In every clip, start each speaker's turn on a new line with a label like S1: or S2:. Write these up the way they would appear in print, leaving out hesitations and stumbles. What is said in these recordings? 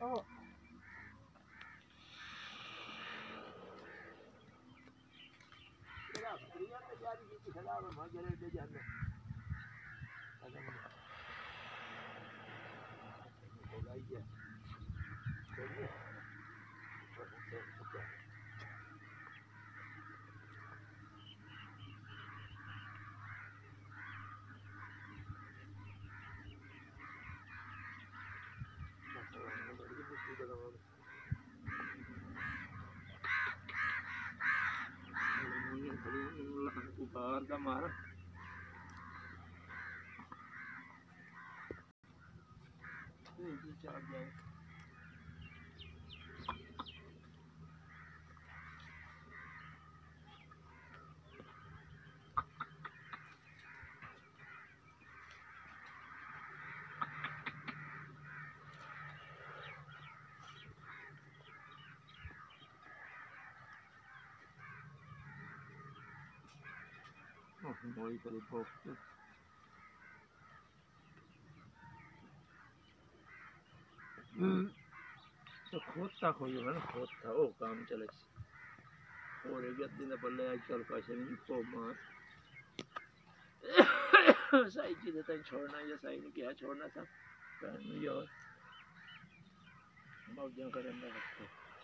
S1: باہر کا مارا چار جائے وہی کرے بہت تو خود تک ہوئی ہے نا خود تھا وہ کام چلے اور ایک دن پلے آج کل پیسے نہیں کو مار صحیح چیزیں تین چھوڑنا یا صحیح نے کیا چھوڑنا تھا پہن یار موجیں کریں گے رکھتے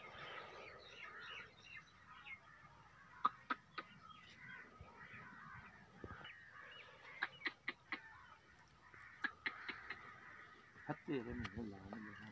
S1: تیرے منہ لان لگا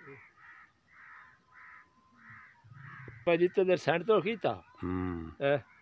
S1: جتنے دیر سینٹ تو کیتا